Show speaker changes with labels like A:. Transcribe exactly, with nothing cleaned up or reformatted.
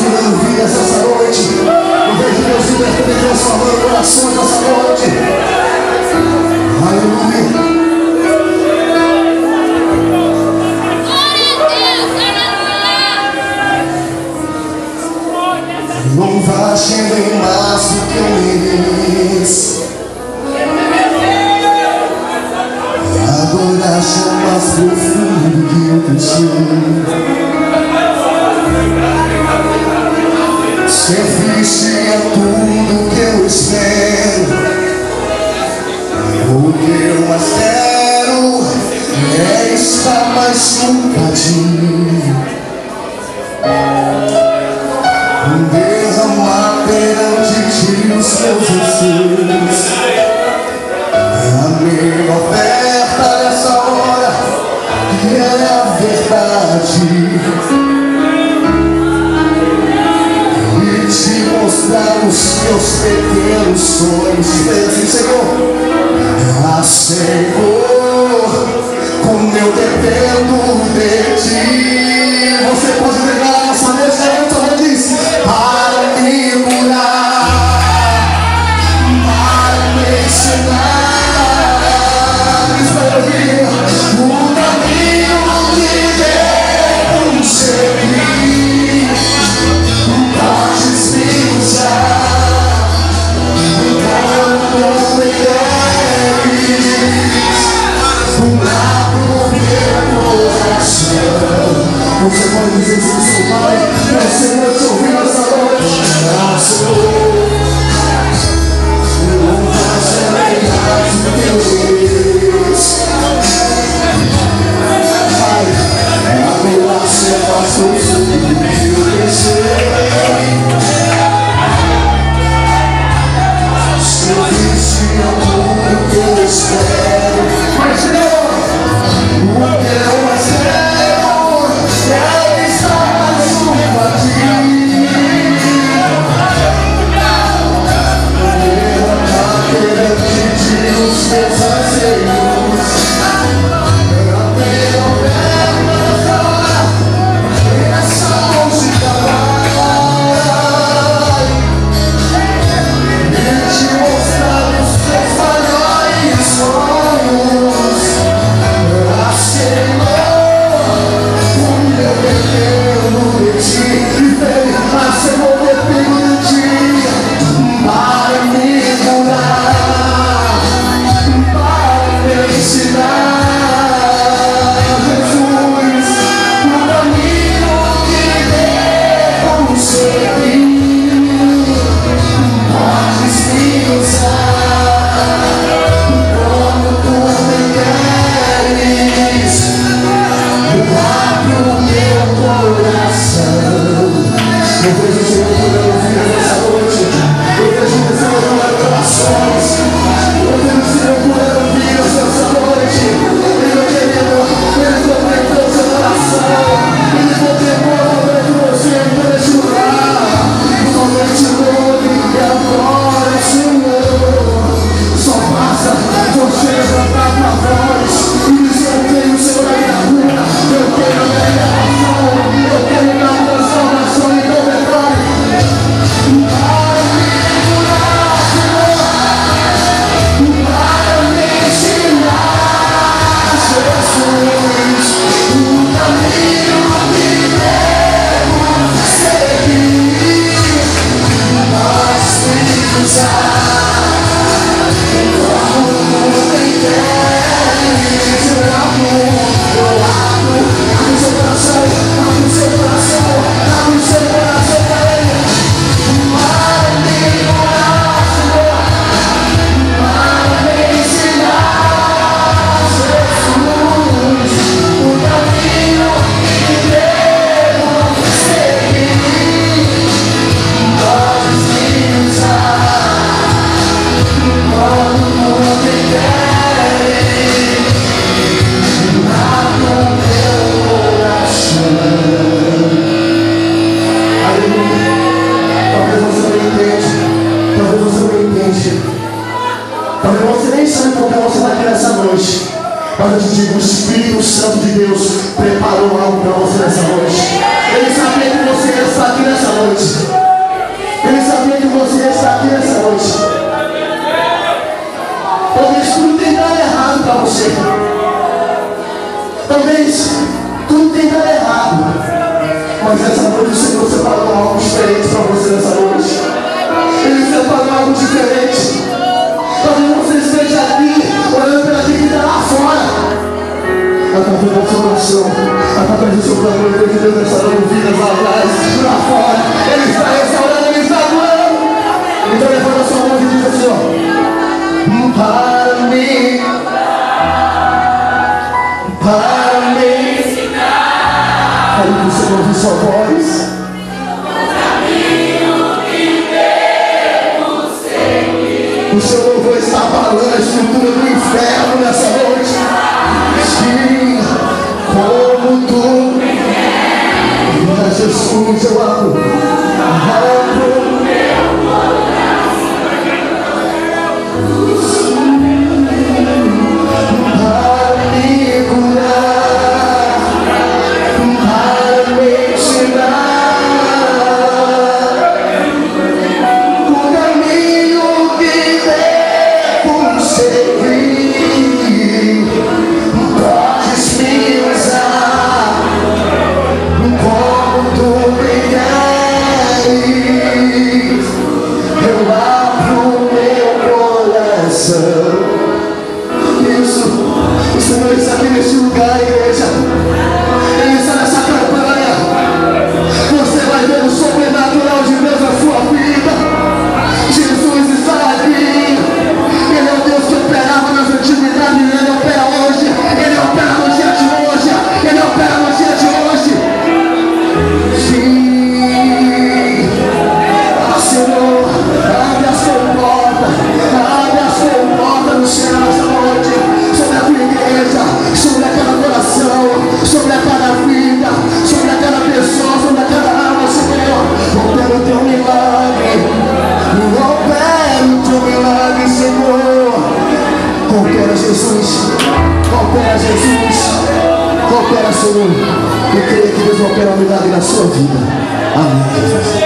A: gerando vidas essa noite. Eu vejo Deus libertando e transformando corações essa noite. Aleluia. Louvaste bem mais do que eu mereço. Adoraste o mais profundo que eu consigo. Serviste a tudo que eu espero. O que eu mais quero é estar mais nunca tive. Derramar perante ti os meus anseios. A minha oferta nessa hora, que é a verdade, e te mostrar os meus pequenos sonhos. Diz assim, Senhor, ah, Senhor, como eu dependo de ti. Você pode pegar a nossa mesa e outra diz: para me curar, para me ensinar. Diz para ouvir o caminho que devo seguir. Podes me usar quando me queres. Pular pro meu coração. Você pode dizer isso pro seu pai. Você vai te ouvir nessa noite. Ah, Senhor, não vai ser verdade do que eu fiz. Pai, é a melhor ser pastor que eu pensei. Serviste a tudo que eu espero. Mas Senhor, o que eu mais quero é estar mais junto a ti. Os meus anseios, eu tenho oferta nessa hora, nessa música vai e te mostrar os teus maiores sonhos. Ah, Senhor, o meu dependo de ti. Ah, Senhor, dependo de ti para me curar. Mas eu te digo, o Espírito Santo de Deus preparou algo para você nessa noite. Ele sabia que você ia estar aqui nessa noite. noite. Ele sabia que você está aqui nessa noite. Talvez tudo tenha dado errado para você. Talvez tudo tenha dado errado. Mas essa noite o Senhor separou algo diferente para você nessa noite. Ele separou algo diferente. Talvez você esteja aqui olhando pela gente que está lá fora. Através da sua oração, através do seu clamor, Deus de Deus restaurando vidas lá atrás, lá fora. Ele está restaurando, Ele está doando. Então levanta a sua mão e diz assim, ó: para mim, para mim, quero que você ouve sua voz. O seu louvor está abalando a estrutura do inferno nessa noite. Sim, como tu me queres, Jesus, eu abro, abro meu coração para me curar, para me ensinar o caminho que devo seguir. Podes me usar como tu me queres. Eu abro meu coração. Isso, o Senhor está aqui neste lugar, igreja. Ele está nessa campanha. Você vai ver o sobrenatural de Deus na sua vida. Jesus está aqui. Ele é o Deus que operava nas antiguidades, Ele opera hoje. Ele opera no dia de hoje. Ele opera no dia de hoje. Sim. Ah, Senhor, abre a sua porta. Abre a sua porta no céu essa noite. Sobre a tua igreja, sobre aquela coração, sobre aquela vida, sobre aquela pessoa, sobre aquela alma, Senhor. Opera o teu milagre. Opera o teu milagre, Senhor. Opera, Jesus. Opera, Jesus. Opera, Senhor. Eu creio que Deus vai operar um milagre na sua vida. Amém, Jesus.